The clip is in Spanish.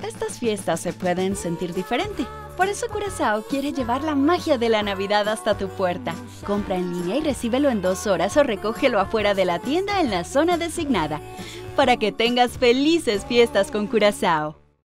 estas fiestas se pueden sentir diferente. Por eso Curazao quiere llevar la magia de la Navidad hasta tu puerta. Compra en línea y recíbelo en 2 horas o recógelo afuera de la tienda en la zona designada. Para que tengas felices fiestas con Curazao.